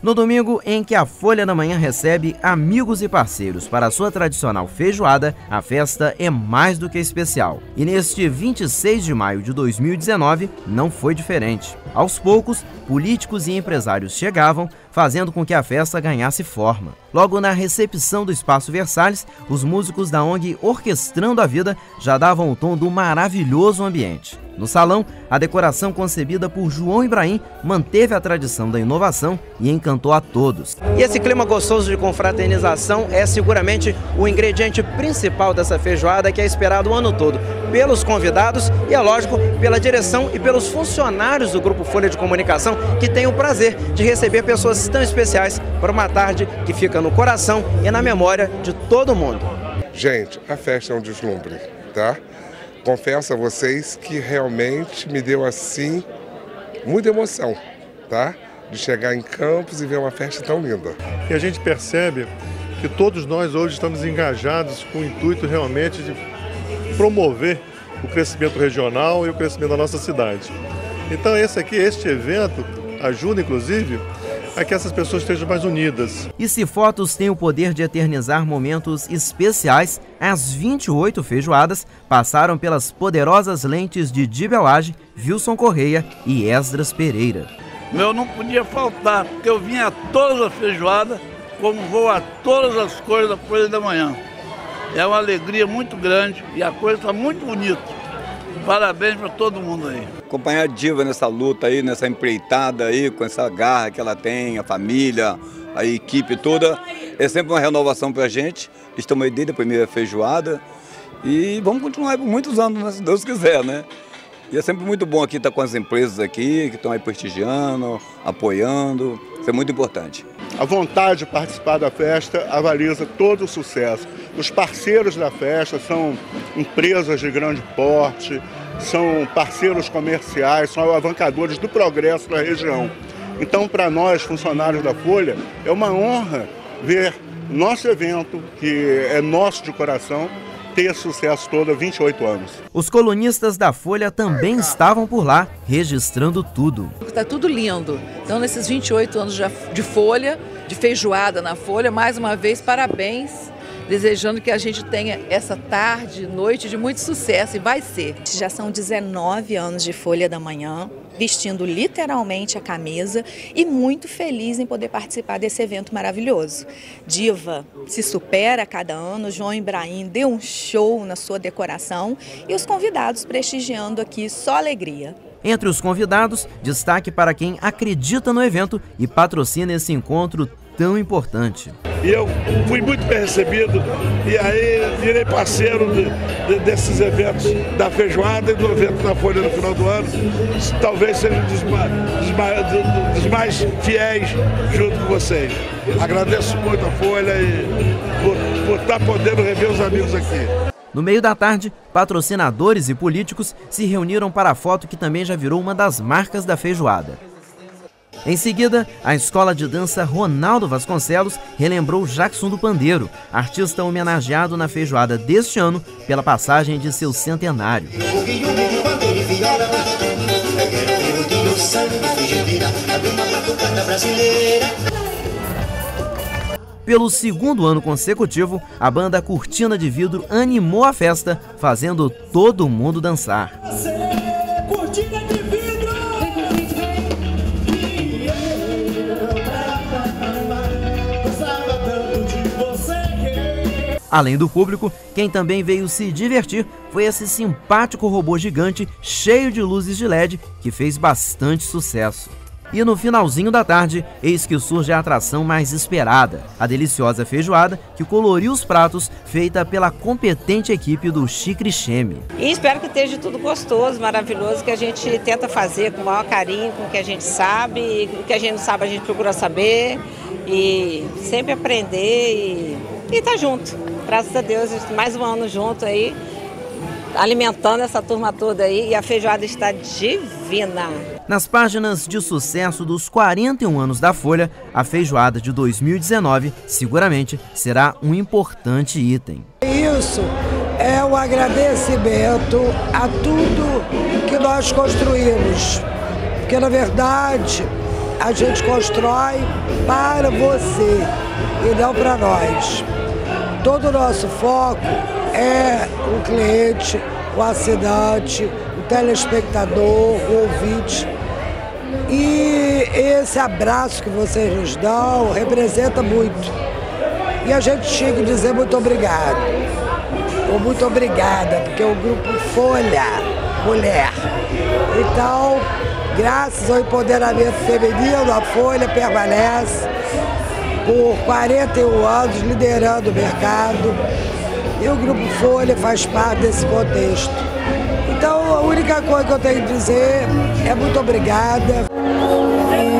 No domingo em que a Folha da Manhã recebe amigos e parceiros para a sua tradicional feijoada, a festa é mais do que especial. E neste 26 de maio de 2019 não foi diferente. Aos poucos, políticos e empresários chegavam, fazendo com que a festa ganhasse forma. Logo na recepção do Espaço Versalhes, os músicos da ONG Orquestrando a Vida já davam o tom do maravilhoso ambiente. No salão, a decoração concebida por João Ibrahim manteve a tradição da inovação e encantou a todos. E esse clima gostoso de confraternização é seguramente o ingrediente principal dessa feijoada, que é esperado o ano todo pelos convidados e, é lógico, pela direção e pelos funcionários do Grupo Folha de Comunicação, que tem o prazer de receber pessoas tão especiais para uma tarde que fica no coração e na memória de todo mundo. Gente, a festa é um deslumbre, tá? Confesso a vocês que realmente me deu, assim, muita emoção, tá? De chegar em Campos e ver uma festa tão linda. E a gente percebe que todos nós hoje estamos engajados com o intuito realmente de promover o crescimento regional e o crescimento da nossa cidade. Então este evento ajuda, inclusive, a que essas pessoas estejam mais unidas. E se fotos têm o poder de eternizar momentos especiais, as 28 feijoadas passaram pelas poderosas lentes de Dibelage, Wilson Correia e Esdras Pereira. Meu não podia faltar, porque eu vinha a todas as feijoadas, como vou a todas as coisas da Folha da Manhã. É uma alegria muito grande e a coisa está muito bonita. Parabéns para todo mundo aí. Acompanhar a Diva nessa luta aí, nessa empreitada aí, com essa garra que ela tem, a família, a equipe toda, é sempre uma renovação para a gente. Estamos aí desde a primeira feijoada e vamos continuar por muitos anos, né, se Deus quiser, né? E é sempre muito bom aqui estar com as empresas aqui, que estão aí prestigiando, apoiando, isso é muito importante. A vontade de participar da festa avaliza todo o sucesso. Os parceiros da festa são empresas de grande porte, são parceiros comerciais, são alavancadores do progresso da região. Então, para nós, funcionários da Folha, é uma honra ver nosso evento, que é nosso de coração, ter esse sucesso todo há 28 anos. Os colunistas da Folha também estavam por lá, registrando tudo. Está tudo lindo. Então, nesses 28 anos de Folha, de feijoada na Folha, mais uma vez, parabéns. Desejando que a gente tenha essa tarde, noite de muito sucesso, e vai ser. Já são 19 anos de Folha da Manhã, vestindo literalmente a camisa e muito feliz em poder participar desse evento maravilhoso. Diva se supera a cada ano, João Ibrahim deu um show na sua decoração e os convidados prestigiando aqui, só alegria. Entre os convidados, destaque para quem acredita no evento e patrocina esse encontro tão importante. E eu fui muito bem recebido e aí virei parceiro desses eventos da feijoada e do evento da Folha no final do ano. Talvez seja dos mais fiéis junto com vocês. Agradeço muito a Folha e por estar podendo rever os amigos aqui. No meio da tarde, patrocinadores e políticos se reuniram para a foto que também já virou uma das marcas da feijoada. Em seguida, a escola de dança Ronaldo Vasconcelos relembrou Jackson do Pandeiro, artista homenageado na feijoada deste ano pela passagem de seu centenário. Pelo segundo ano consecutivo, a banda Cortina de Vidro animou a festa, fazendo todo mundo dançar. Além do público, quem também veio se divertir foi esse simpático robô gigante cheio de luzes de LED que fez bastante sucesso. E no finalzinho da tarde, eis que surge a atração mais esperada, a deliciosa feijoada que coloriu os pratos, feita pela competente equipe do Chicre Cheme. E espero que esteja tudo gostoso, maravilhoso, que a gente tenta fazer com o maior carinho, com o que a gente sabe, e o que a gente não sabe a gente procura saber, e sempre aprender e tá junto. Graças a Deus, mais um ano junto aí, alimentando essa turma toda aí, e a feijoada está divina. Nas páginas de sucesso dos 41 anos da Folha, a feijoada de 2019 seguramente será um importante item. Isso é o agradecimento a tudo que nós construímos, porque na verdade a gente constrói para você e não para nós. Todo o nosso foco é o cliente, o assinante, o telespectador, o ouvinte. E esse abraço que vocês nos dão representa muito. E a gente tinha que dizer muito obrigado. Ou muito obrigada, porque o grupo Folha Mulher. Então, graças ao empoderamento feminino, a Folha permanece por 41 anos liderando o mercado. E o Grupo Folha faz parte desse contexto. Então, a única coisa que eu tenho que dizer é muito obrigada.